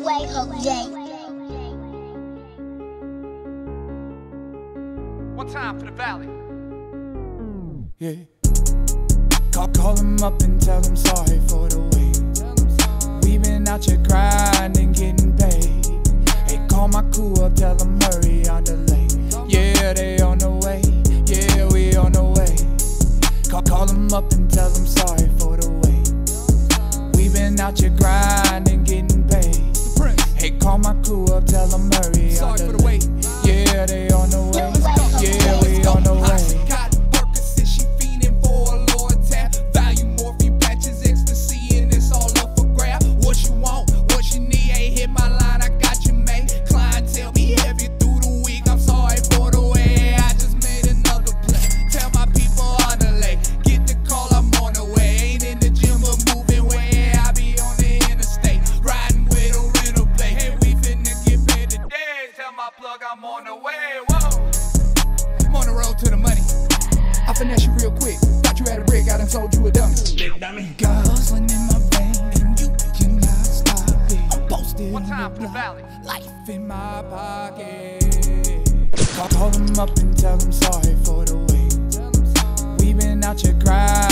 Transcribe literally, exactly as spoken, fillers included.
One time for the valley. Yeah. Call, call him up and tell him sorry for the wait. We been out here grinding, getting paid. Hey, call my crew up, tell them hurry on the lane. Yeah, they on the way. Yeah, we on the way. Call, call him up and tell them sorry for the wait. We been out here grinding, getting paid. Hey, call my crew up, tell them hurry Sorry on the for the wait. Yeah, they on the way. Yeah, we on the way. Got Percocet, she fiending for a lower tap. Value morphine patches, ecstasy, and it's all up for grab. What you want, what you need, ain't hit my line, I got you made. Clientele be heavy through the week, I'm sorry for the way. I just made another play. Tell my people on the lake, get the call, I'm on the way. Ain't in the gym but moving way, I be on the interstate, riding with a rental plate. Hey, we finna get paid today. Tell my plug I'm on the way. Whoa. I'm on the road to the money. I finesse you real quick. Thought you had a brick, I done sold you a dummy. Big dummy. Got hustling in my veins, and you cannot stop it. I'm posted One on time the for the block, valley. life in my pocket. Call, call him up and tell him sorry for the wait. We been out here grinding.